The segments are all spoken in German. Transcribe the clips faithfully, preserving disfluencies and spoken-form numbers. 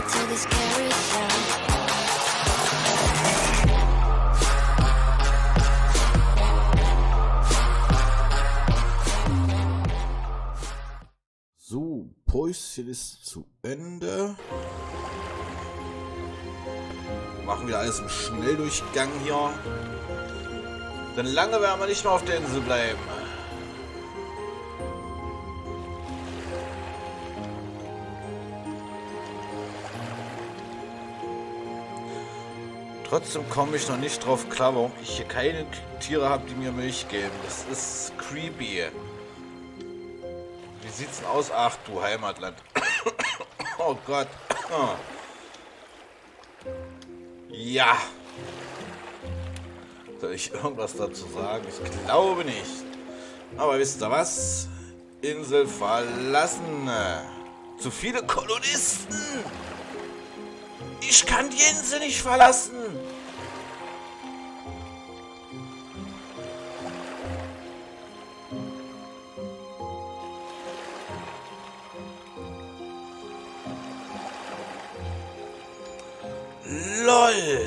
to this carousel. So, Päuschen ist zu Ende. Machen wir alles im Schnelldurchgang hier. Denn lange werden wir nicht mehr auf der Insel bleiben. Trotzdem komme ich noch nicht drauf klar, warum ich hier keine Tiere habe, die mir Milch geben. Das ist creepy. Wie sieht's denn aus? Ach du Heimatland. Oh Gott. Ja. Soll ich irgendwas dazu sagen? Ich glaube nicht. Aber wisst ihr was? Insel verlassen. Zu viele Kolonisten. Ich kann die Insel nicht verlassen. LOL.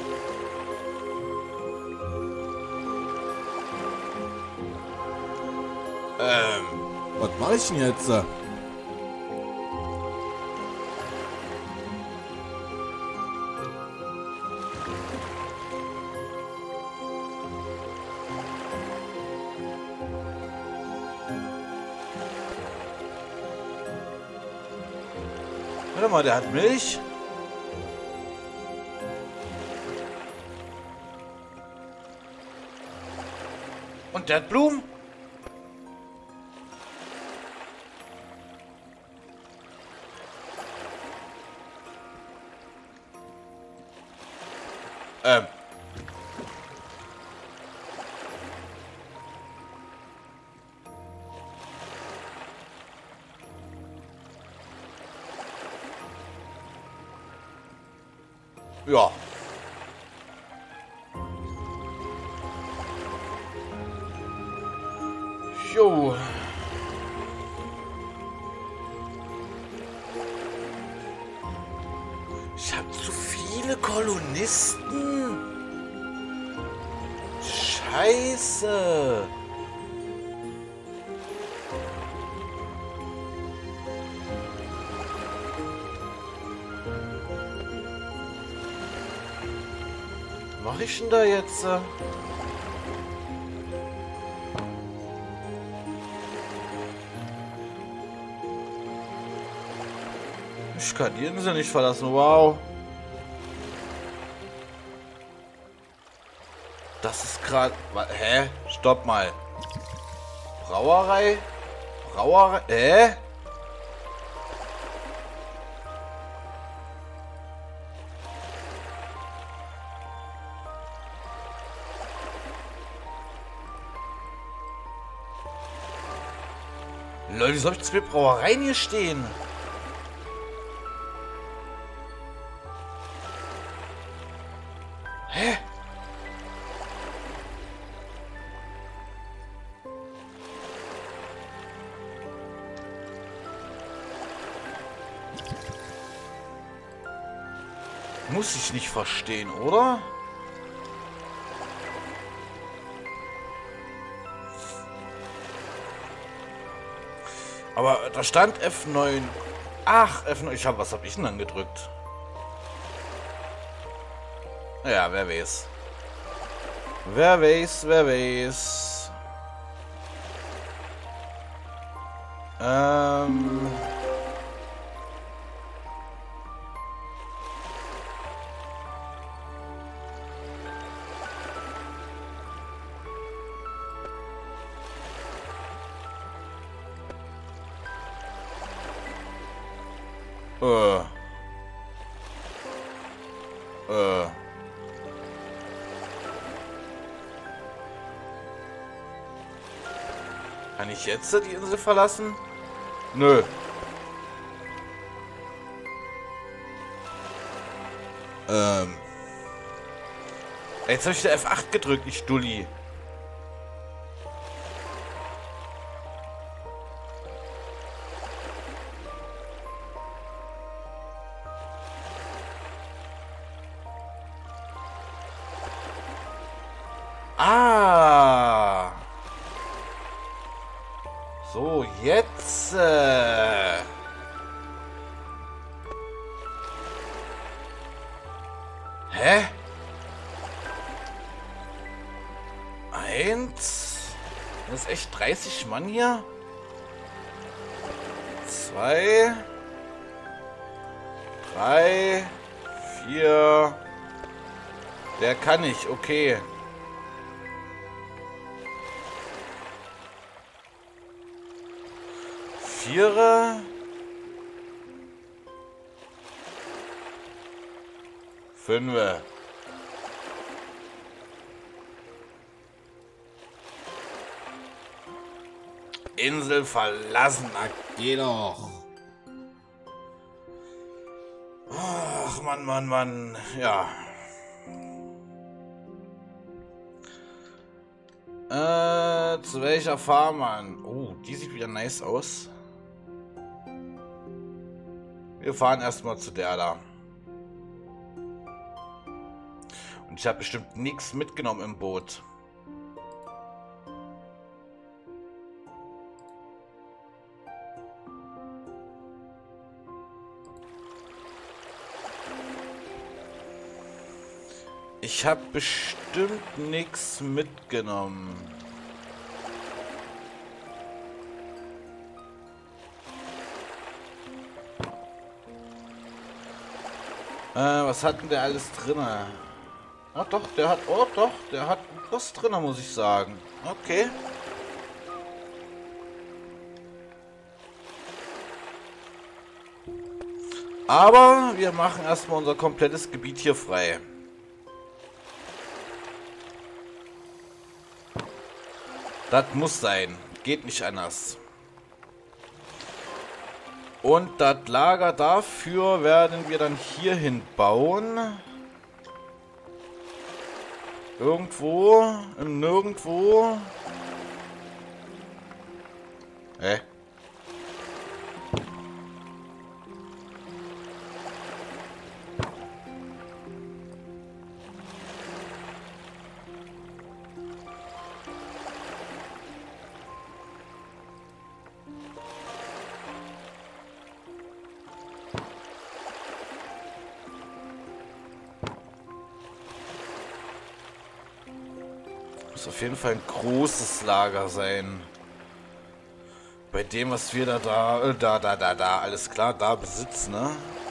Ähm, was mache ich denn jetzt? Warte mal, der hat Milch. Und der hat Blumen. Ähm. Ja. Jo. Ich habe zu viele Kolonisten. Scheiße. Was mache ich denn da jetzt? Ich kann die Insel nicht verlassen. Wow. Das ist gerade... Hä? Stopp mal. Brauerei? Brauerei? Hä? Leute, wieso hab ich zwei Brauereien hier stehen? Hä? Muss ich nicht verstehen, oder? Aber da stand F neun. Ach, F neun. Ich hab, was hab ich denn dann gedrückt? Ja, wer weiß. Wer weiß, wer weiß. Ähm... Äh. Äh. Kann ich jetzt die Insel verlassen? Nö. Ähm. Jetzt habe ich der F acht gedrückt, ich Dulli. Hä? Eins. Das ist echt dreißig Mann hier. Zwei. Drei. Vier. Der kann nicht, okay. Vierer. Fünfer. Insel verlassen, na geh doch. Ach, Mann, Mann, Mann. Ja. Äh, zu welcher Fahrmann? Oh, die sieht wieder nice aus. Wir fahren erstmal zu der da. Und ich habe bestimmt nichts mitgenommen im Boot. Ich habe bestimmt nichts mitgenommen. Äh, was hat denn der alles drinne? Ah doch, der hat, oh doch, der hat was drinne, muss ich sagen. Okay. Aber wir machen erstmal unser komplettes Gebiet hier frei. Das muss sein. Geht nicht anders. Und das Lager dafür werden wir dann hierhin bauen. Irgendwo, im Nirgendwo. Hä? Muss auf jeden Fall ein großes Lager sein. Bei dem, was wir da, da, äh, da, da, da, da, alles klar, da besitzen, ne?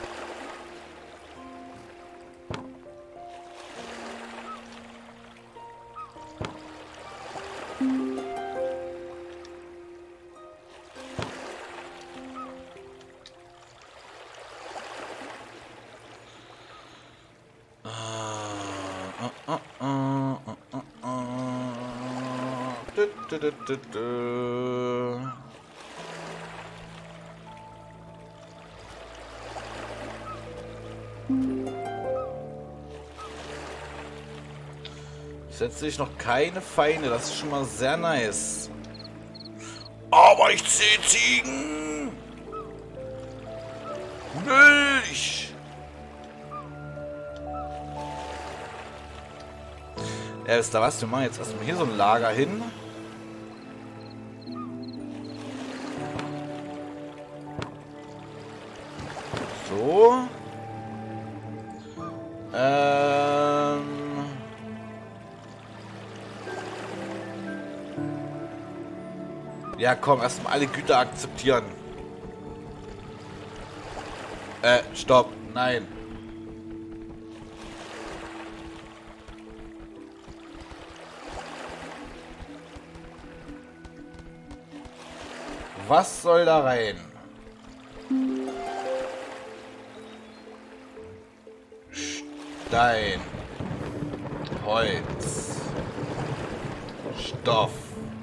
Setze ich noch keine Feinde, das ist schon mal sehr nice. Aber ich sehe Ziegen! Milch! Ja, wisst ihr was? Wir machen jetzt erstmal hier so ein Lager hin. So. Ähm. Ja, komm, erstmal alle Güter akzeptieren. Äh, stopp. Nein. Was soll da rein? Stein, Holz, Stoff.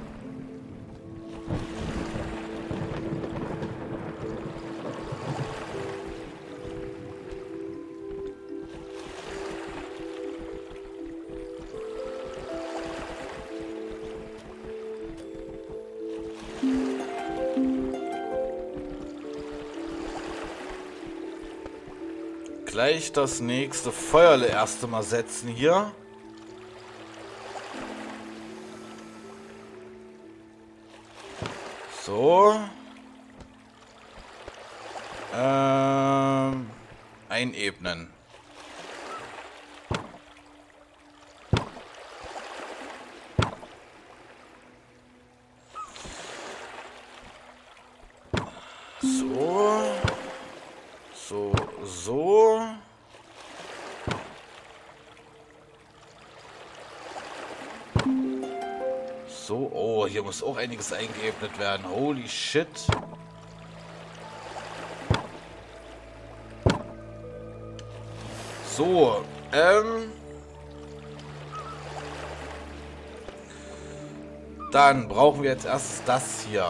Gleich das nächste Feuerle erst mal setzen hier. So. Ähm, einebnen. so. So, oh, hier muss auch einiges eingeebnet werden. Holy shit. So, ähm... dann brauchen wir jetzt erst das hier.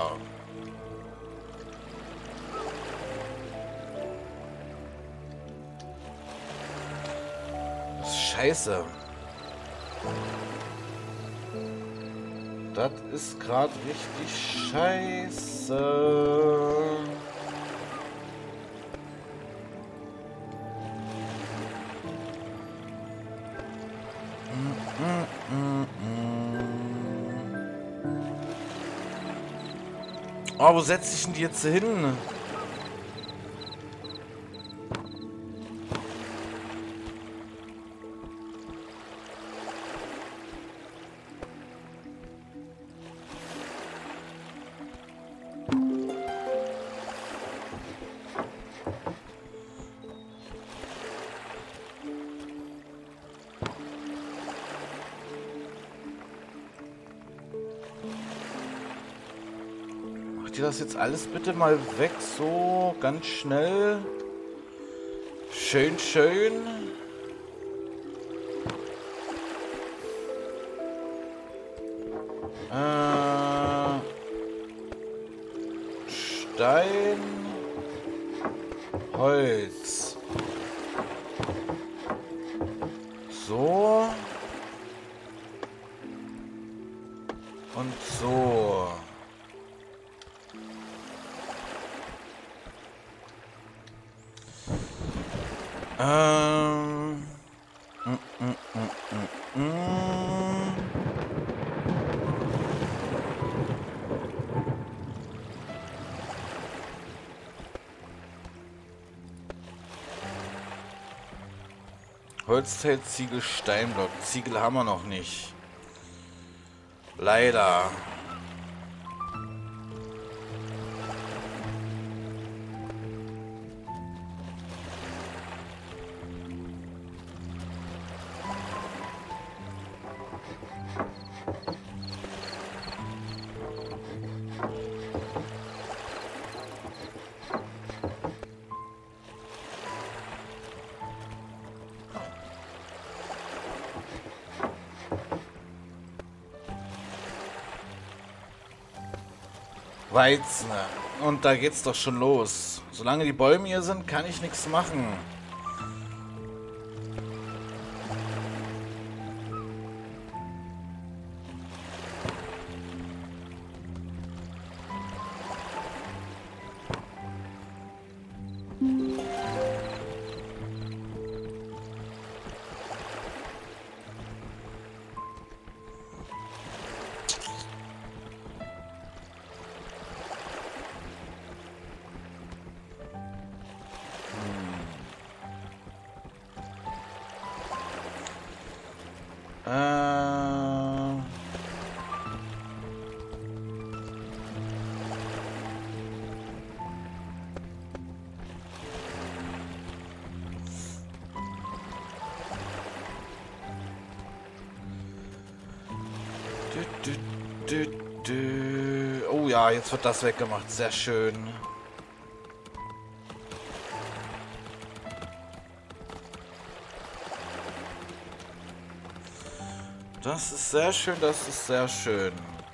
Das ist scheiße. Das ist gerade richtig scheiße. Oh, wo setze ich denn die jetzt hin? Macht ihr das jetzt alles bitte mal weg, so ganz schnell? Schön, schön. Äh, Stein, Holz. So. Und so. Ähm. Mm, mm, mm, mm, mm. Holzteil, Ziegel, Steinblock. Ziegel haben wir noch nicht. Leider. Weizen. Und da geht's doch schon los. Solange die Bäume hier sind, kann ich nichts machen. Äh... Du, du, du, du. Oh ja, jetzt wird das weggemacht. Sehr schön. Das ist sehr schön, das ist sehr schön.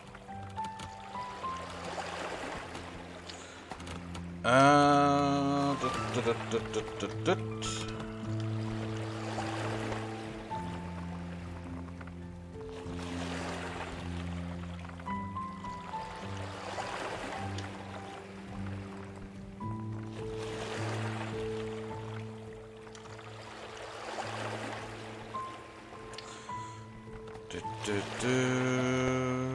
Äh, dut, dut, dut, dut, dut, dut. Du, du, du.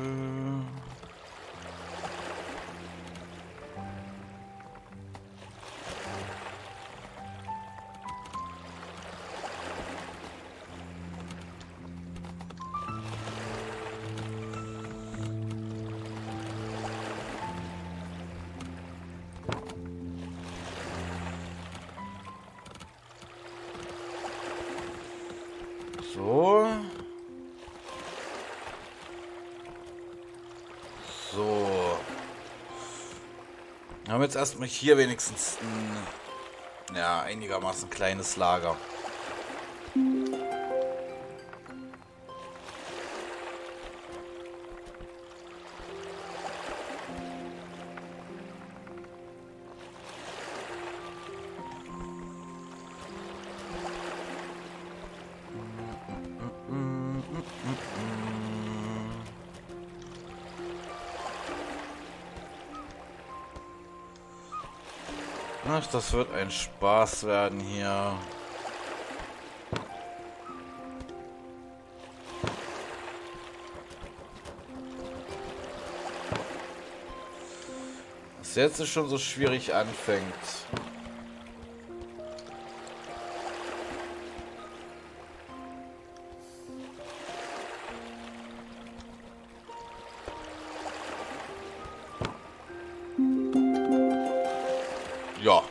So. So. Wir haben jetzt erstmal hier wenigstens ein, ja, einigermaßen kleines Lager. Ach, das wird ein Spaß werden hier. Was jetzt schon so schwierig anfängt. Ja.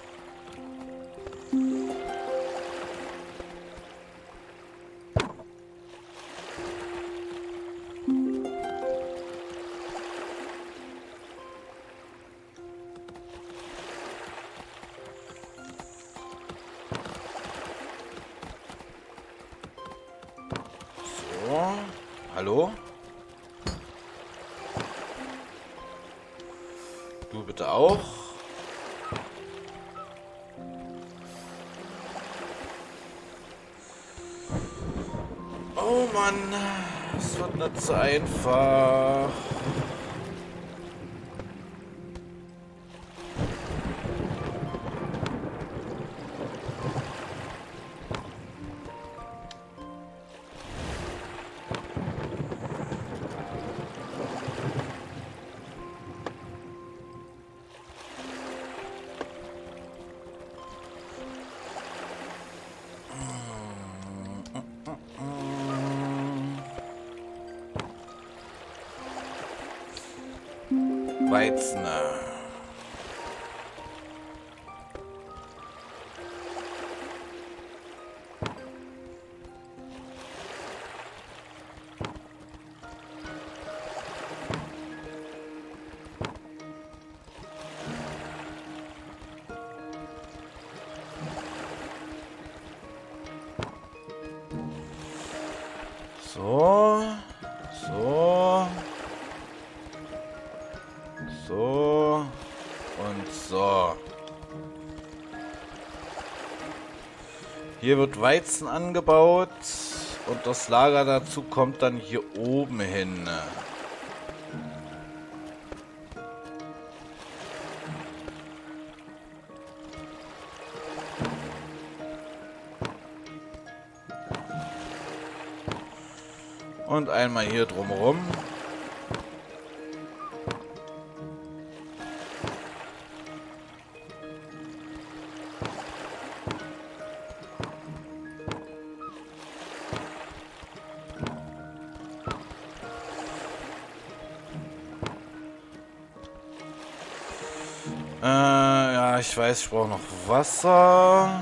So. Hallo? Du bitte auch. Oh Mann, es wird nicht so einfach. Weizen. So, so, so und so. Hier wird Weizen angebaut und das Lager dazu kommt dann hier oben hin. Und einmal hier drumherum. Äh, ja, ich weiß, ich brauche noch Wasser.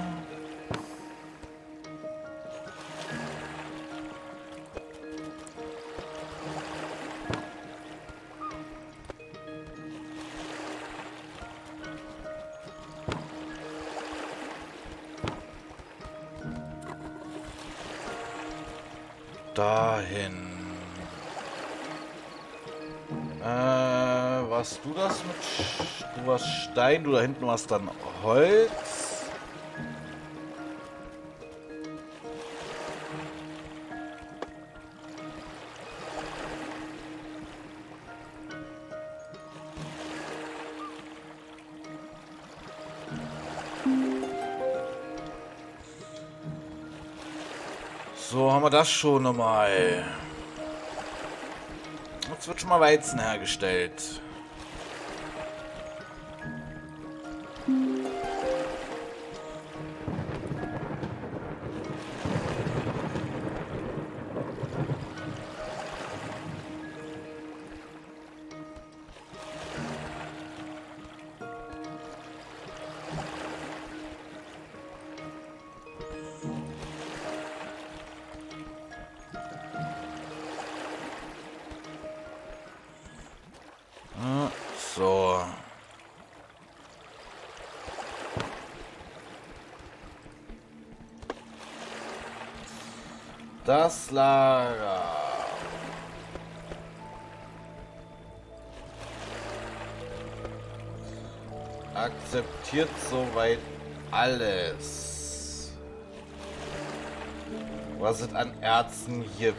Dahin. Äh, warst du das mit... Sch du warst Stein, du da hinten warst dann Holz. So, haben wir das schon nochmal. Jetzt wird schon mal Weizen hergestellt. So. Das Lager. Akzeptiert soweit alles, was es an Erzen gibt.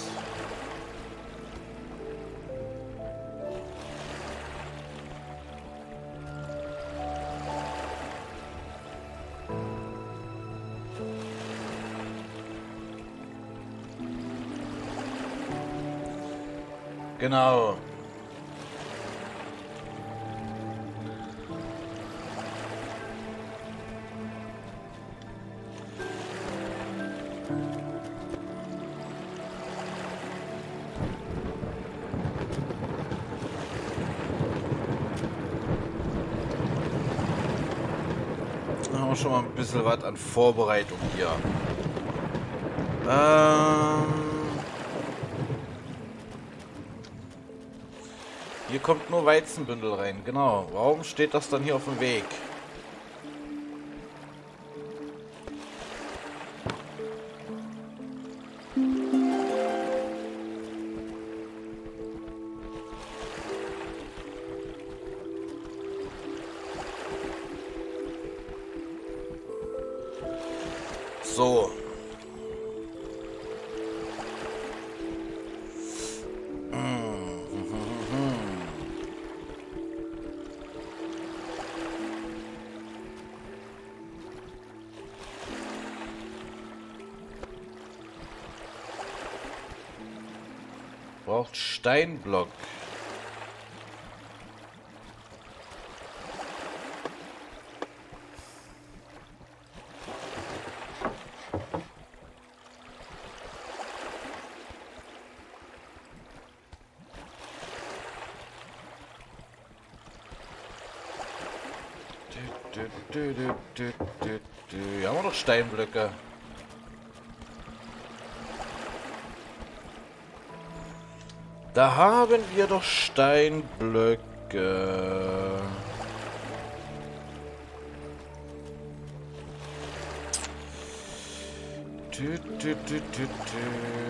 Genau. Haben wir schon mal ein bisschen was an Vorbereitung hier. Ähm Hier kommt nur Weizenbündel rein, genau. Warum steht das dann hier auf dem Weg? So. Braucht Steinblock. Hier haben wir doch Steinblöcke. Da haben wir doch Steinblöcke. Tü, tü, tü, tü, tü.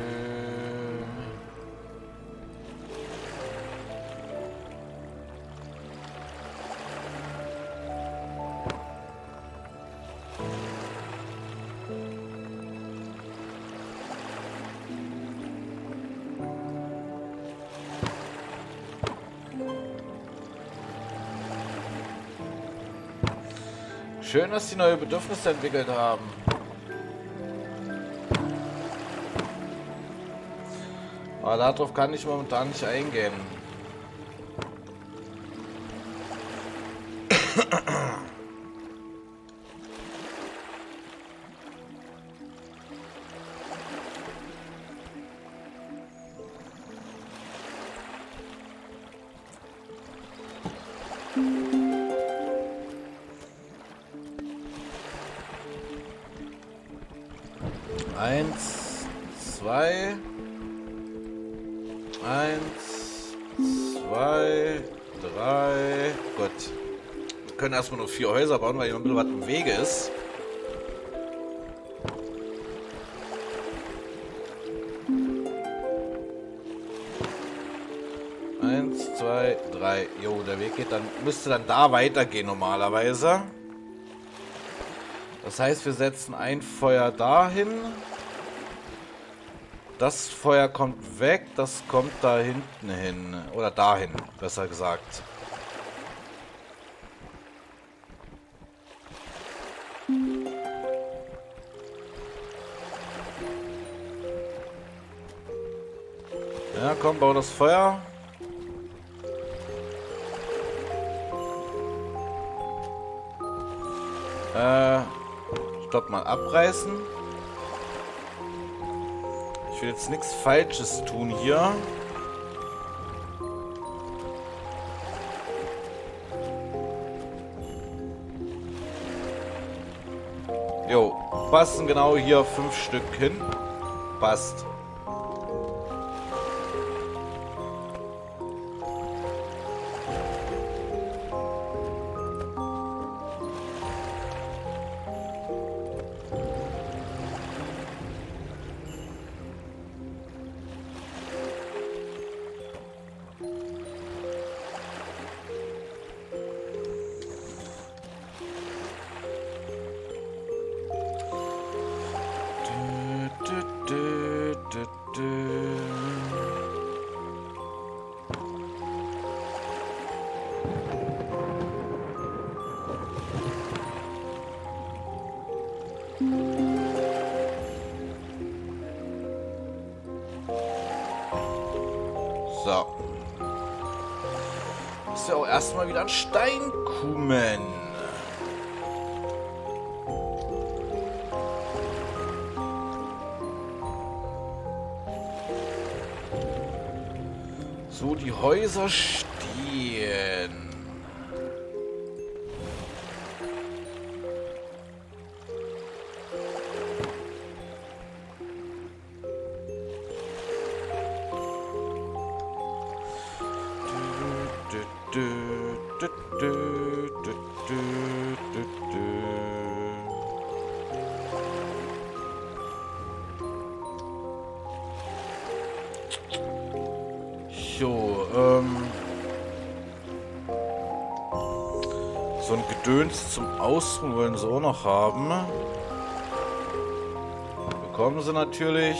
Schön, dass sie neue Bedürfnisse entwickelt haben. Aber darauf kann ich momentan nicht eingehen. Eins, zwei, eins, zwei, drei. Gut. Wir können erstmal nur vier Häuser bauen, weil hier ein bisschen was im Wege ist. Eins, zwei, drei. Jo, der Weg geht dann, müsste dann da weitergehen normalerweise. Das heißt, wir setzen ein Feuer dahin. Das Feuer kommt weg, das kommt da hinten hin. Oder dahin, besser gesagt. Ja, komm, bau das Feuer. Äh, stopp mal, abreißen. Ich will jetzt nichts Falsches tun hier. Jo, passen genau hier fünf Stück hin. Passt. So. Ist ja auch erstmal wieder ein Steinkumen. So, die Häuser stehen. So, ähm... so ein Gedöns zum Ausruhen wollen sie auch noch haben. Bekommen sie natürlich.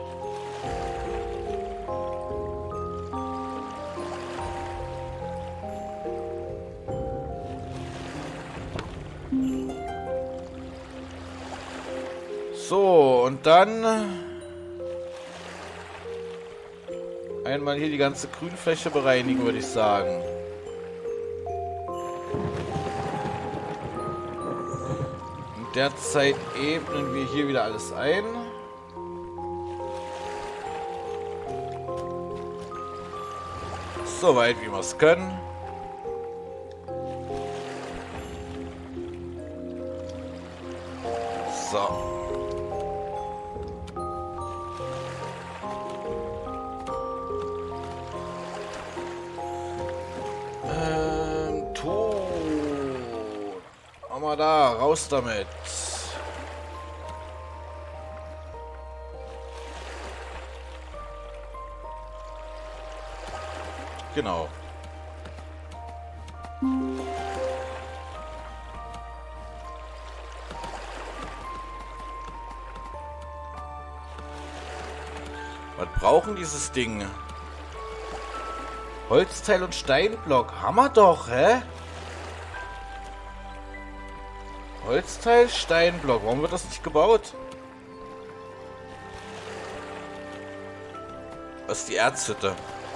So, und dann einmal hier die ganze Grünfläche bereinigen, würde ich sagen. In der Zeit ebnen wir hier wieder alles ein. Soweit wie wir es können. So. Mal da, raus damit. Genau. Was brauchen dieses Ding? Holzteil und Steinblock. Hammer doch, hä? Holzteil, Steinblock. Warum wird das nicht gebaut? Was ist die Erzhütte?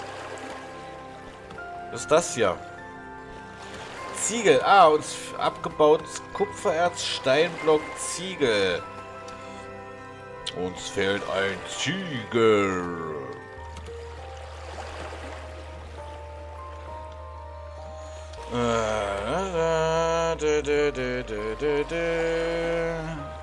Was ist das hier? Ziegel. Ah, uns abgebautes Kupfererz, Steinblock, Ziegel. Uns fehlt ein Ziegel. Äh, dö, dö, dö, dö, dö, dö.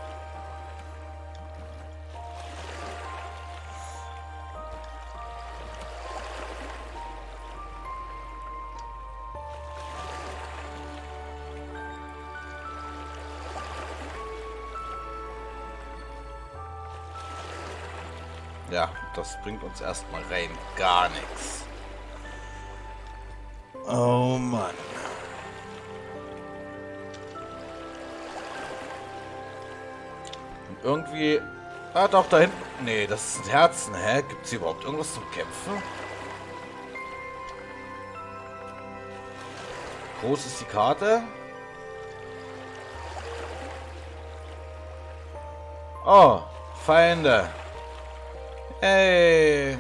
Ja, das bringt uns erstmal rein gar nichts. Oh Mann. Und irgendwie... Ah, doch, da hinten... Nee, das sind Herzen, hä? Gibt es hier überhaupt irgendwas zum Kämpfen? Groß ist die Karte. Oh, Feinde. Hey.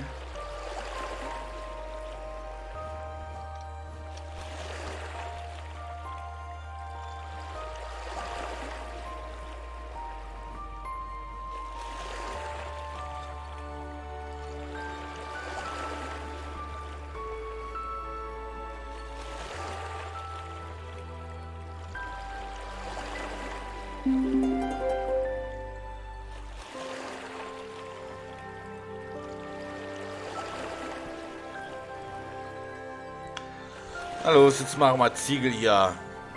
Na los, jetzt machen wir Ziegel hier.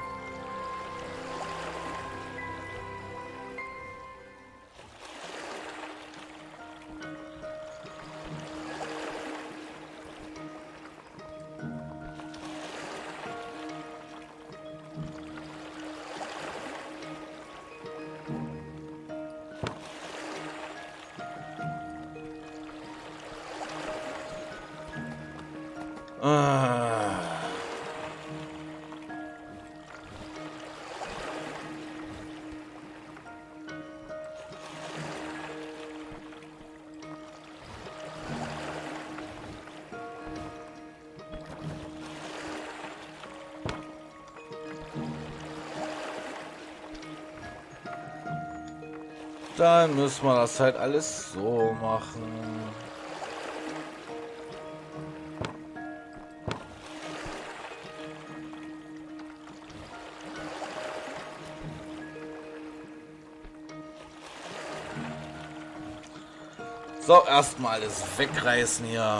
Ah. Dann müssen wir das halt alles so machen. So, erstmal alles wegreißen hier.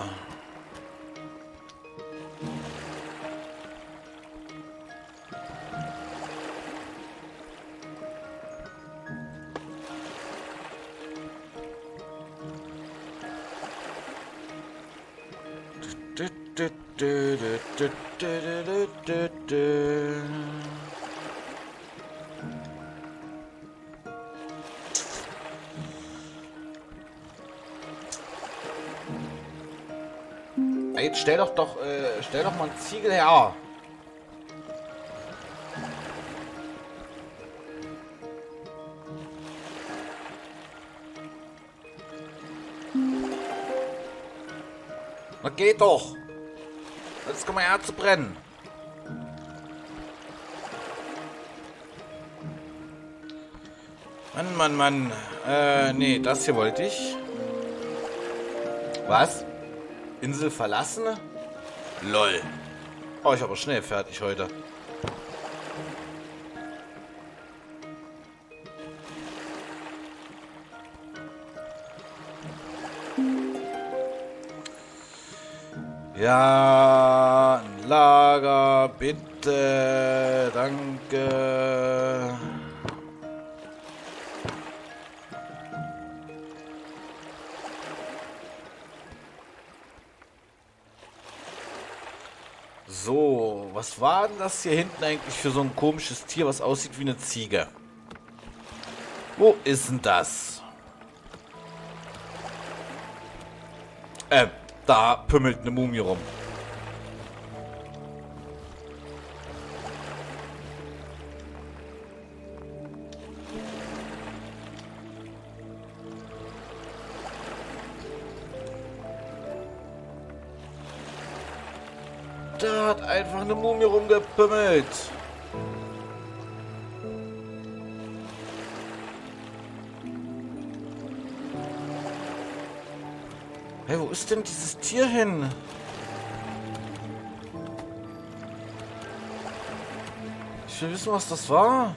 Du, du, du, du, du, du, du, du. Jetzt stell doch doch, äh, stell doch mal einen Ziegel her. Na geht doch. Jetzt kommen wir her zu brennen. Mann, Mann, Mann. Äh, nee, das hier wollte ich. Was? Insel verlassen? Lol. Oh, ich aber schnell fertig heute. Ja, ein Lager, bitte, danke. So, was war denn das hier hinten eigentlich für so ein komisches Tier, was aussieht wie eine Ziege? Wo ist denn das? Äh, da pümmelt eine Mumie rum. Da hat einfach eine Mumie rumgepümmelt. Hey, wo ist denn dieses Tier hin? Ich will wissen, was das war.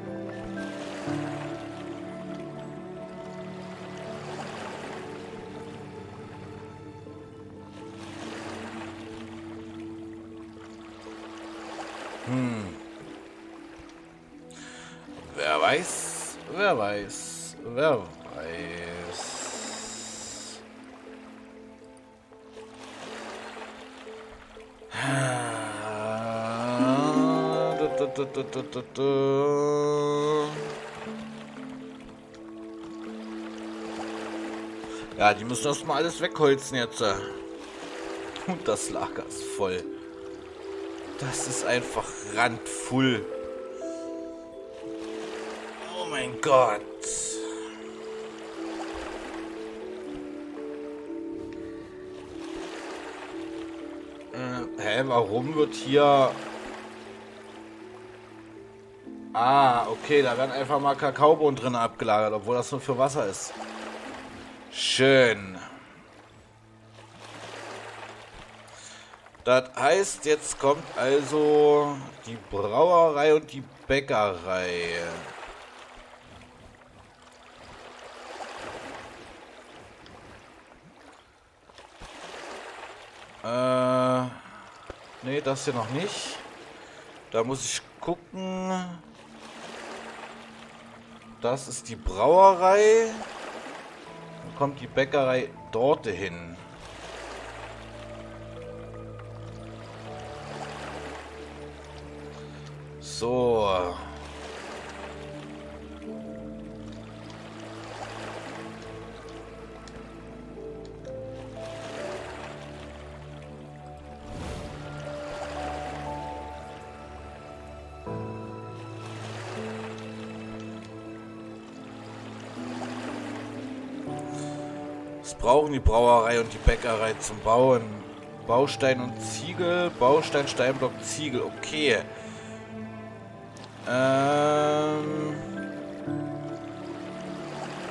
Hm. Wer weiß, wer weiß, wer weiß. Ja, die müssen erstmal alles wegholzen jetzt. Und das Lager ist voll. Das ist einfach randvoll. Oh mein Gott. Äh, hä, warum wird hier... Ah, okay, da werden einfach mal Kakaobohnen drin abgelagert, obwohl das nur für Wasser ist. Schön. Das heißt, jetzt kommt also die Brauerei und die Bäckerei. Äh, nee, das hier noch nicht. Da muss ich gucken. Das ist die Brauerei. Dann kommt die Bäckerei dort hin. So. Was brauchen die Brauerei und die Bäckerei zum Bauen? Baustein und Ziegel. Baustein, Steinblock, Ziegel. Okay. Ähm.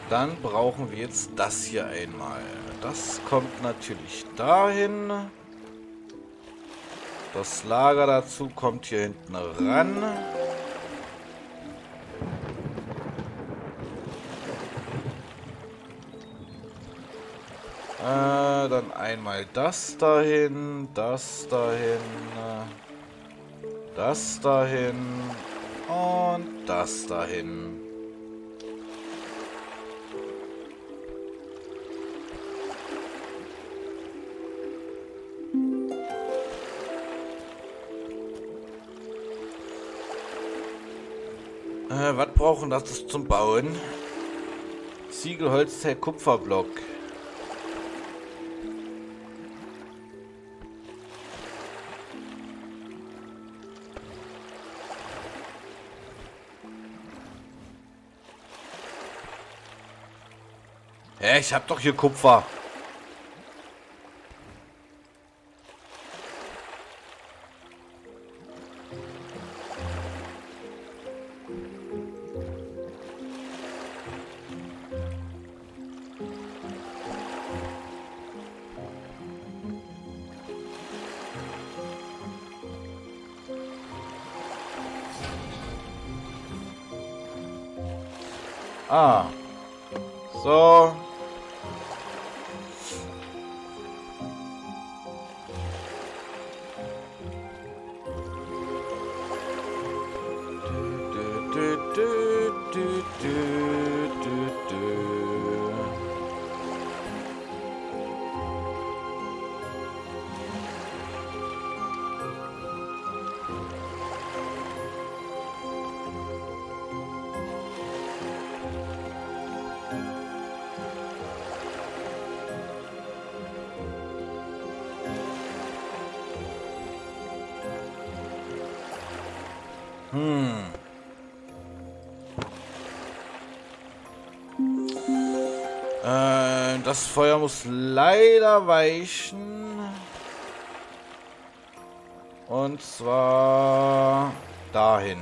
Dann brauchen wir jetzt das hier einmal. Das kommt natürlich dahin. Das Lager dazu kommt hier hinten ran. Äh, dann einmal das dahin, das dahin, das dahin und das dahin. Äh, was brauchen das zum Bauen? Ziegel, Holzteil, Kupferblock. Hä, ich hab doch hier Kupfer. Ah. So. Hm. Äh, das Feuer muss leider weichen. Und zwar dahin.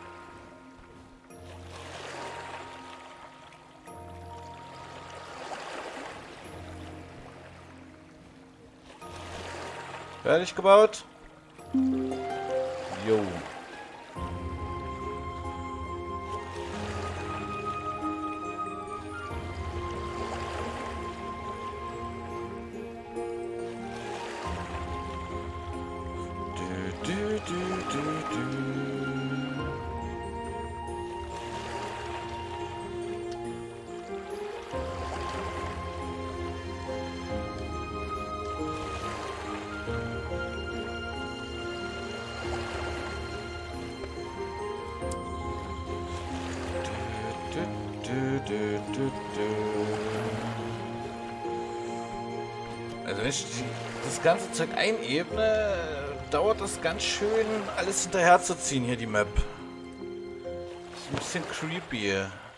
Fertig gebaut? Jo. Also wenn ich das ganze Zeug einebne, dauert das ganz schön, alles hinterher zu ziehen hier, die Map. Das ist ein bisschen creepy.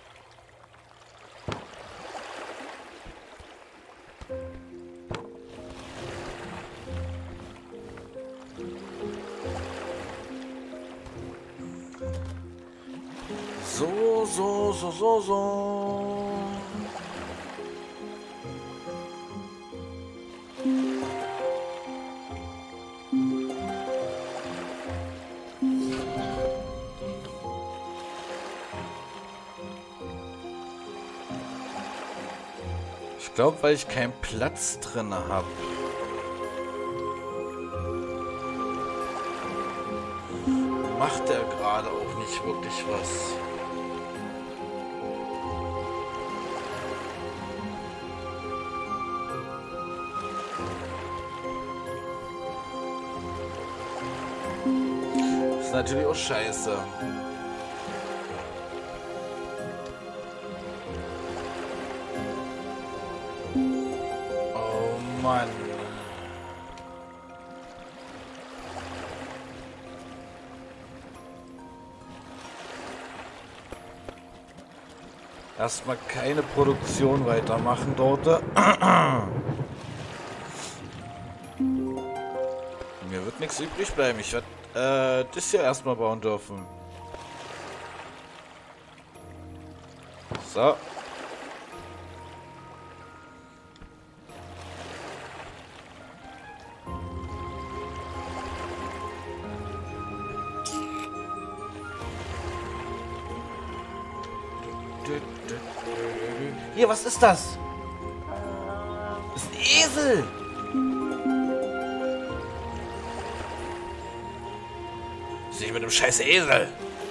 So, so, so, so, so. Ich glaube, weil ich keinen Platz drin habe. Macht er gerade auch nicht wirklich was. Das ist natürlich auch scheiße. Oh Mann. Erstmal keine Produktion weitermachen dort. Mir wird nichts übrig bleiben. Ich werde äh, das hier erstmal bauen dürfen. So. Hier, was ist das? Das ist ein Esel! Was ist nicht mit dem scheiß Esel?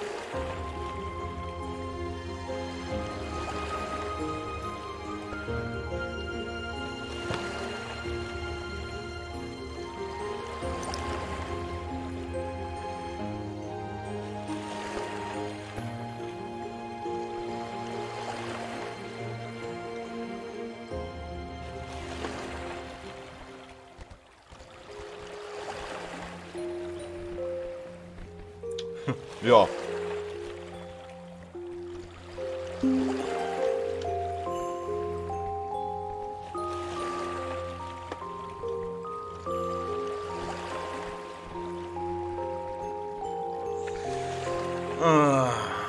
Ja. Ah.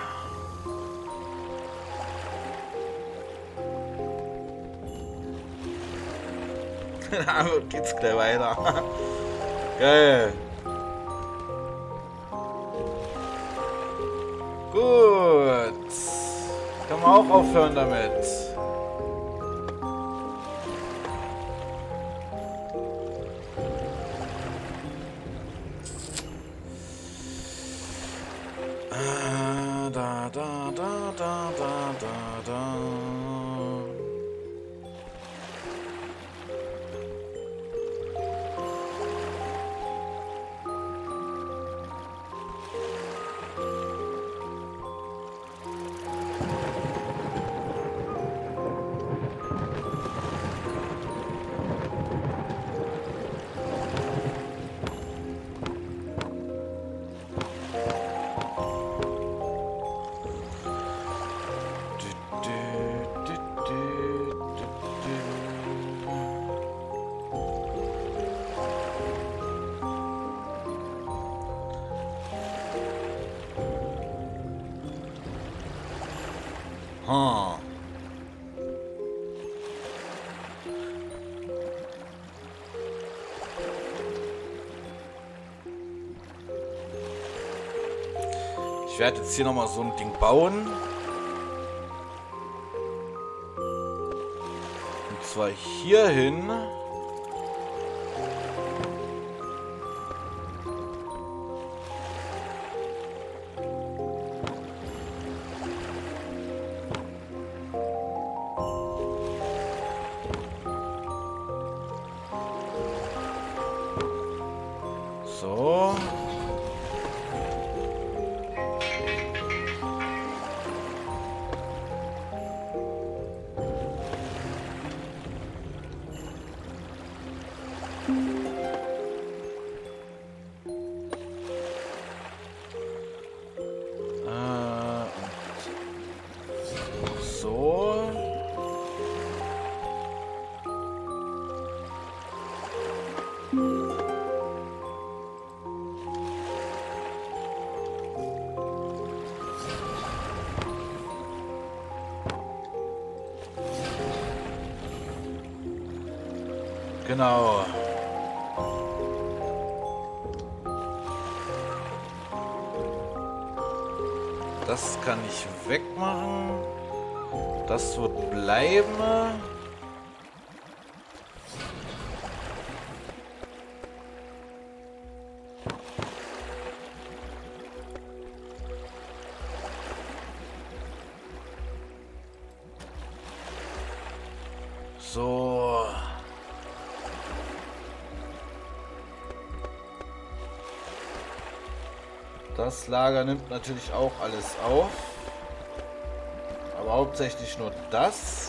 Na, geht's gleich weiter. Geil. Gut. Kann man auch aufhören damit. Ah, da, da, da, da, da, da, da. Hm. Ich werde jetzt hier noch mal so ein Ding bauen. Und zwar hier hin. So. Äh, und so. Genau. Das kann ich wegmachen. Das wird bleiben. So. Das Lager nimmt natürlich auch alles auf. Aber hauptsächlich nur das.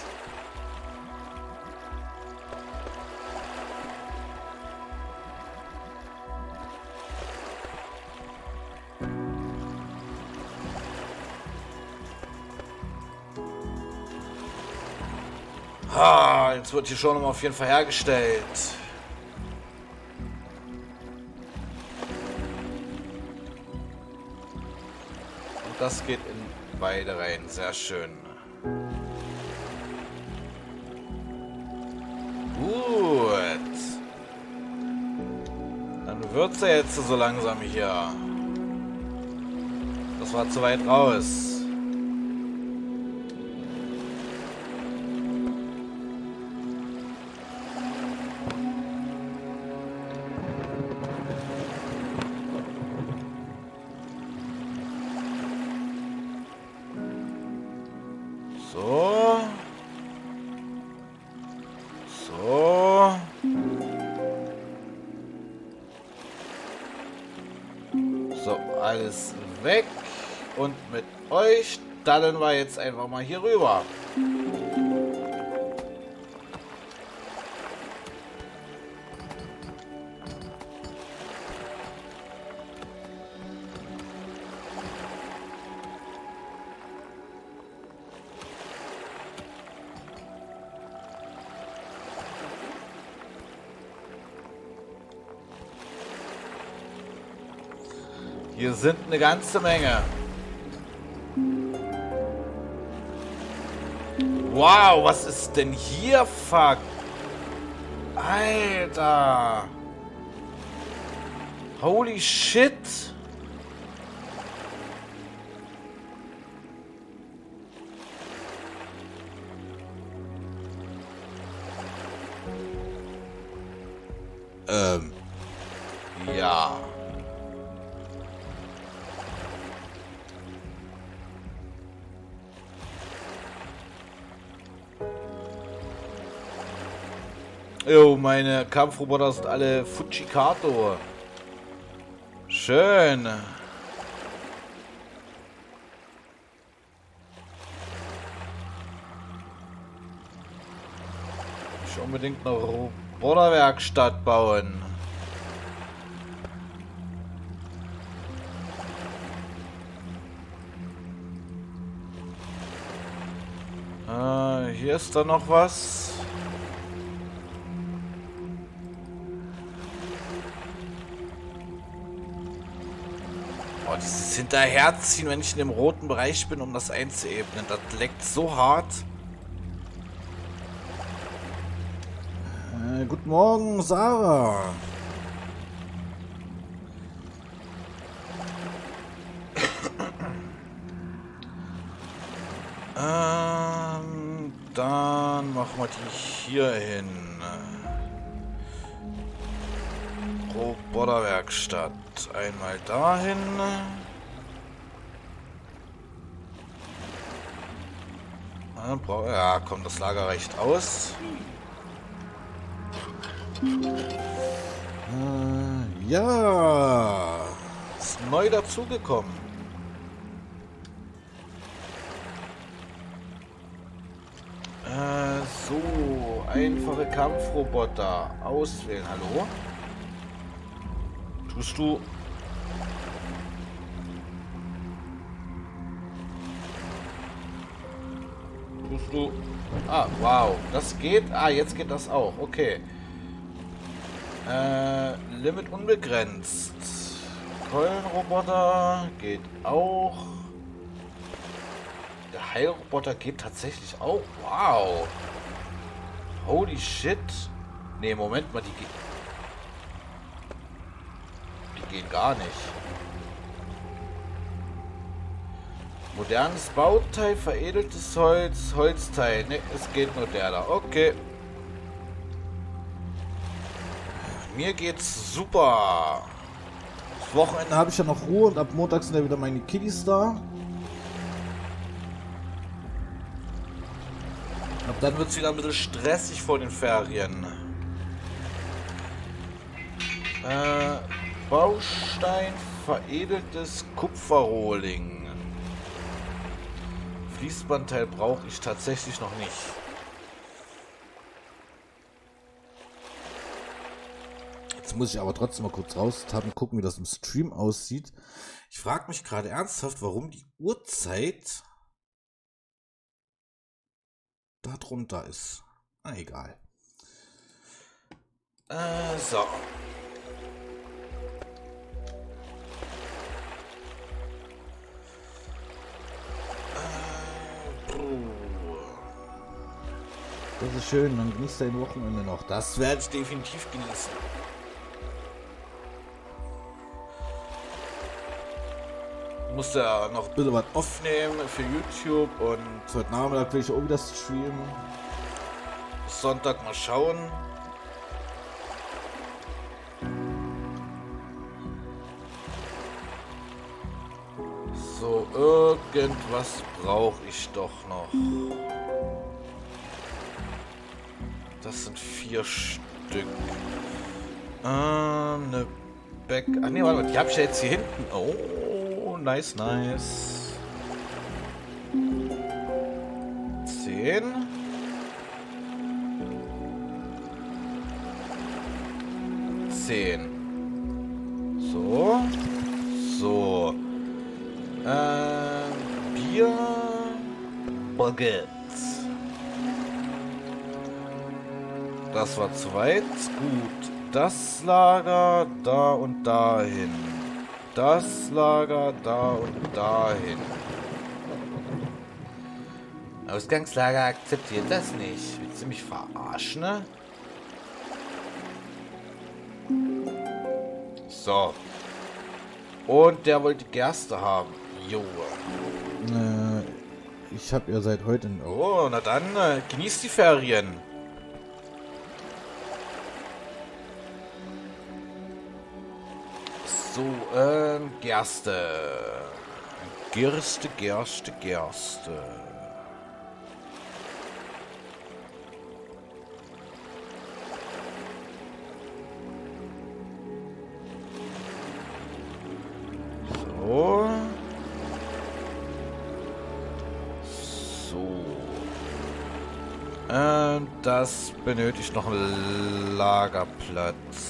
Ah, jetzt wird hier schon mal auf jeden Fall hergestellt. Und das geht in beide rein. Sehr schön. Gut. Dann wird's ja jetzt so langsam hier. Das war zu weit raus. So. So. So, alles weg. Und mit euch dallen wir jetzt einfach mal hier rüber. Hier sind eine ganze Menge. Wow, was ist denn hier? Fuck. Alter. Holy shit. Ähm. Ja. Jo, meine Kampfroboter sind alle Fujikato. Schön. Ich will unbedingt eine Roboterwerkstatt bauen. Äh, hier ist da noch was. Oh, dieses Hinterherziehen, wenn ich in dem roten Bereich bin, um das einzuebnen. Das leckt so hart. Äh, guten Morgen, Sarah. ähm, dann machen wir die hier hin. Roboterwerkstatt. Einmal dahin. Ja, komm, das Lager reicht aus. Äh, ja. Ist neu dazugekommen. Äh, so. Einfache Kampfroboter. Auswählen. Hallo? Tust du... Tust du... Ah, wow. Das geht... Ah, jetzt geht das auch. Okay. Äh, Limit unbegrenzt. Keulenroboter geht auch. Der Heilroboter geht tatsächlich auch. Wow. Holy shit. Ne, Moment mal, die geht... Geht gar nicht. Modernes Bauteil, veredeltes Holz, Holzteil. Ne, es geht nur der da. Okay. Mir geht's super. Das Wochenende habe ich ja noch Ruhe und ab Montag sind ja wieder meine Kiddies da. Und dann wird es wieder ein bisschen stressig vor den Ferien. Äh... Baustein, veredeltes Kupferrohling. Fließbandteil brauche ich tatsächlich noch nicht. Jetzt muss ich aber trotzdem mal kurz raus und gucken, wie das im Stream aussieht. Ich frage mich gerade ernsthaft, warum die Uhrzeit da drunter ist. Na egal. Äh, so. Das ist schön, dann genießt dein Wochenende noch. Das werde ich definitiv genießen. Ich muss ja noch ein bisschen was aufnehmen für YouTube und heute Nachmittag will ich auch wieder streamen. Bis Sonntag mal schauen. So. So, irgendwas brauche ich doch noch. Das sind vier Stück. Ähm, eine Back... Ach nee, warte mal, die habe ich ja jetzt hier hinten. Oh, nice, nice. Zehn. Zehn. So. So. Ähm, Bier. Baguette. Das war zu weit. Gut. Das Lager da und dahin. Das Lager da und dahin. Ausgangslager akzeptiert das nicht. Willst du mich verarschen, ne? So. Und der wollte Gerste haben. Jo. Äh, ich hab ja seit heute... Oh, na dann, äh, genießt die Ferien. So, ähm, Gerste. Gerste, Gerste, Gerste. So. So. Ähm, das benötigt noch einen Lagerplatz.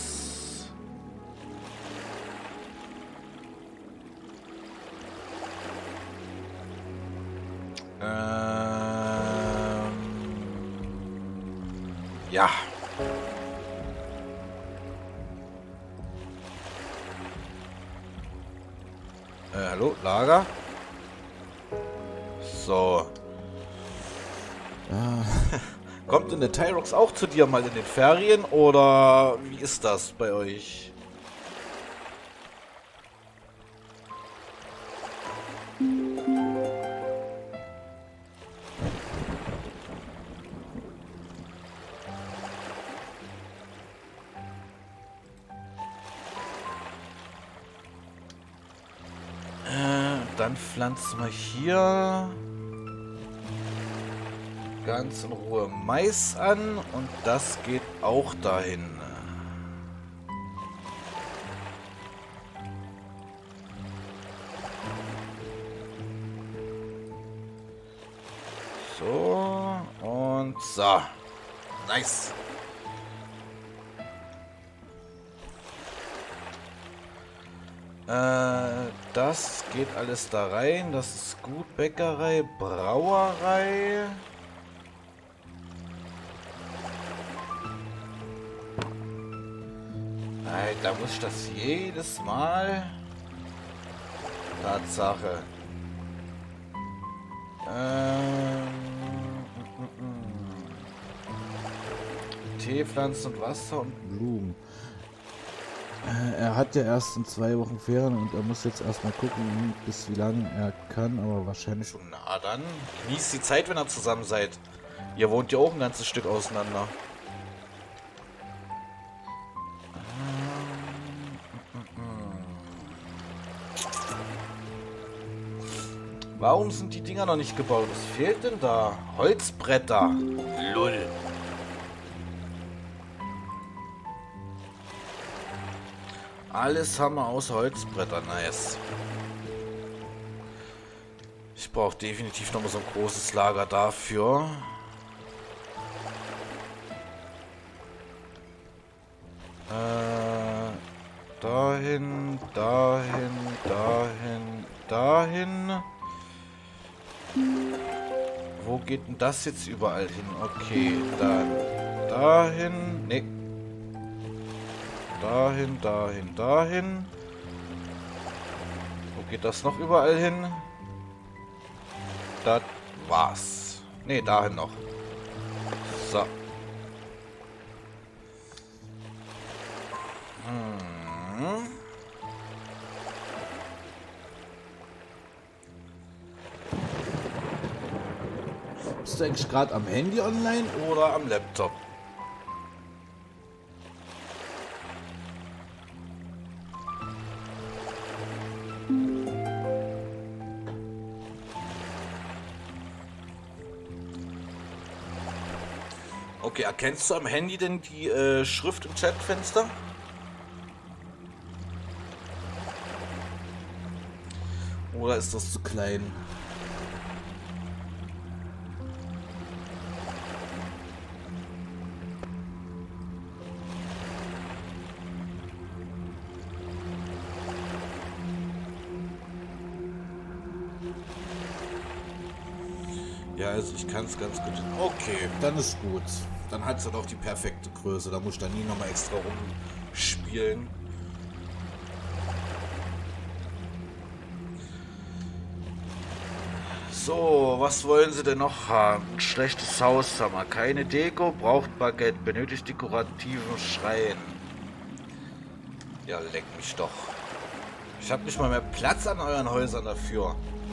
Ähm, ja. Äh, hallo, Lager? So. Kommt denn der Tyrox auch zu dir mal in den Ferien oder wie ist das bei euch? Dann pflanzen wir hier ganz in Ruhe Mais an und das geht auch dahin. So und so. Nice. Äh, das geht alles da rein. Das ist gut. Bäckerei, Brauerei. Nein, da muss ich das jedes Mal. Tatsache. Ähm, Teepflanzen und Wasser und Blumen. Er hat ja erst in zwei Wochen Ferien und er muss jetzt erstmal gucken, bis wie lange er kann, aber wahrscheinlich schon. Na dann, genießt die Zeit, wenn ihr zusammen seid. Ihr wohnt ja auch ein ganzes Stück auseinander. Warum sind die Dinger noch nicht gebaut? Was fehlt denn da? Holzbretter. Lull. Alles haben wir außer Holzbretter. Nice. Ich brauche definitiv noch mal so ein großes Lager dafür. Äh, dahin, dahin, dahin, dahin. Wo geht denn das jetzt überall hin? Okay, dann dahin. Nee. Dahin, dahin, dahin. Wo geht das noch überall hin? Das war's. Nee, dahin noch. So. Hm. Bist du eigentlich gerade am Handy online? Oder am Laptop. Okay, erkennst du am Handy denn die äh, Schrift im Chatfenster? Oder ist das zu klein? Ja, also ich kann es ganz gut. Okay, dann ist gut. Dann hat es doch die perfekte Größe. Da muss ich dann nie nochmal extra rumspielen. So, was wollen Sie denn noch haben? Ein schlechtes Haus haben wir. Keine Deko, braucht Baguette, benötigt dekorativen Schrein. Ja, leck mich doch. Ich habe nicht mal mehr Platz an euren Häusern dafür.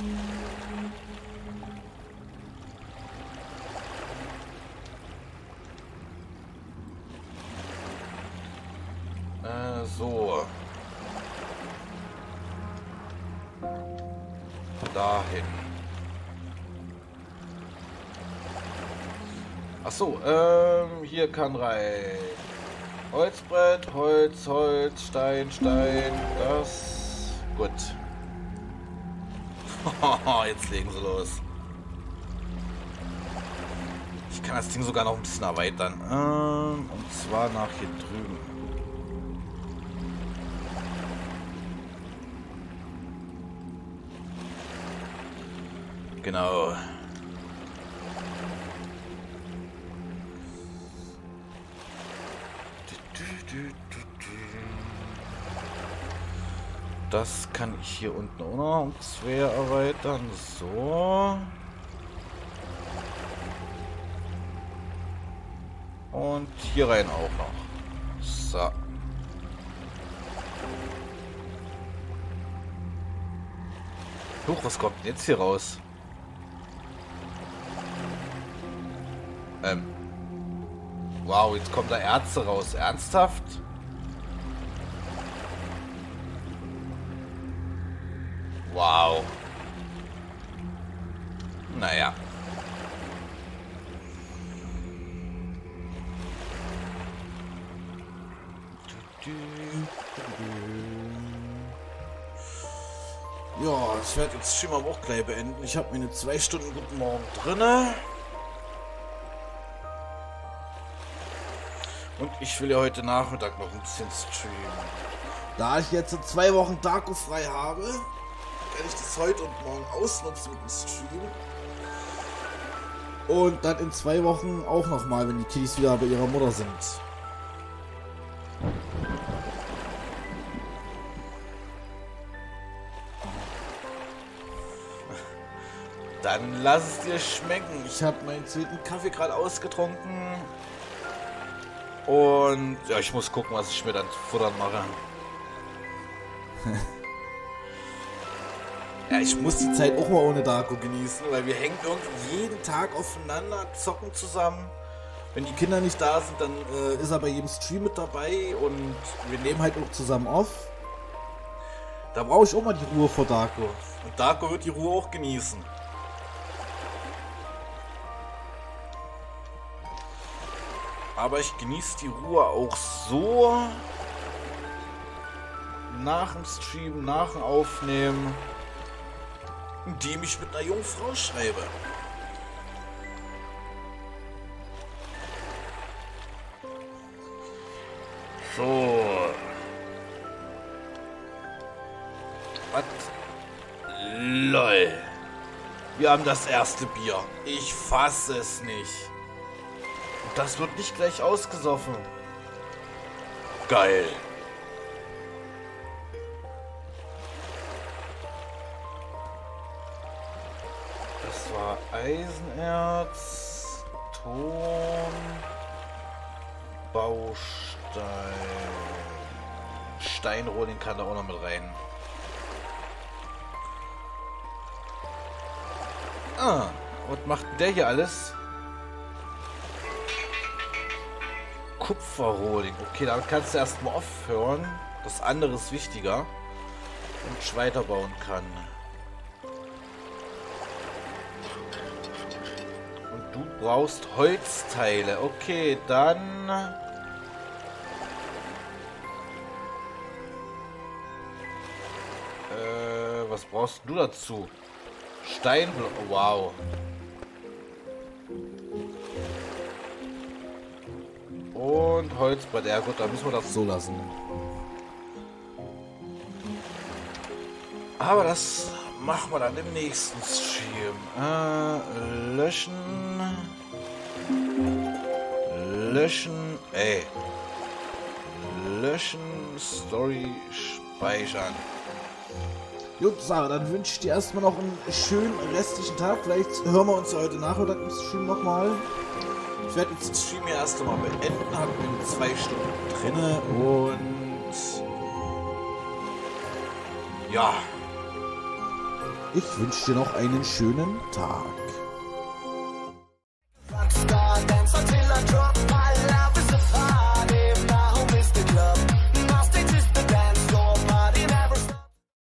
Äh, so. Dahin. Ach so, ähm, hier kann rein. Holzbrett, Holz, Holz, Stein, Stein, das. Gut. Jetzt legen sie los. Ich kann das Ding sogar noch ein bisschen erweitern. Ähm, und zwar nach hier drüben. Genau. Das kann ich hier unten auch noch um zwei erweitern. So. Und hier rein auch noch. So. Huch, was kommt denn jetzt hier raus? Ähm. Wow, jetzt kommt da Ärzte raus. Ernsthaft? Wow. Naja. Ja, ich werde jetzt Schimmer auch gleich beenden. Ich habe mir eine zwei Stunden Guten Morgen drinne. Und ich will ja heute Nachmittag noch ein bisschen streamen. Da ich jetzt zwei Wochen Darko frei habe, kann ich das heute und morgen ausnutzen mit dem Stream. Und dann in zwei Wochen auch nochmal, wenn die Kiddies wieder bei ihrer Mutter sind. Dann lass es dir schmecken. Ich habe meinen zweiten Kaffee gerade ausgetrunken. Und ja, ich muss gucken, was ich mir dann futtern mache. Ja, ich muss die Zeit auch mal ohne Darko genießen, weil wir hängen irgendwie jeden Tag aufeinander, zocken zusammen. Wenn die Kinder nicht da sind, dann äh, ist er bei jedem Stream mit dabei und wir nehmen halt auch zusammen auf. Da brauche ich auch mal die Ruhe vor Darko. Und Darko wird die Ruhe auch genießen. Aber ich genieße die Ruhe auch so nach dem Stream, nach dem Aufnehmen, indem ich mit einer jungen Frau schreibe. So. Was? Lol. Wir haben das erste Bier. Ich fasse es nicht. Und das wird nicht gleich ausgesoffen. Geil. Das war Eisenerz, Ton, Baustein, Steinrohr, den kann da auch noch mit rein. Ah, was macht der hier alles? Kupferrohling. Okay, damit kannst du erstmal aufhören. Das andere ist wichtiger. Und ich weiterbauen kann. Und du brauchst Holzteile. Okay, dann... Äh, was brauchst du dazu? Steinblock. Wow. Und Holzbrett. Ja gut, dann müssen wir das so lassen. Aber das machen wir dann im nächsten Stream. Äh, löschen. Löschen. Ey. Löschen. Story speichern. Gut, Sarah, dann wünsche ich dir erstmal noch einen schönen restlichen Tag. Vielleicht hören wir uns ja heute Nachmittag im Stream nochmal. Ich werde jetzt den Stream hier erst einmal beenden. Hab bin zwei Stunden drinne und ja. Ich wünsche dir noch einen schönen Tag.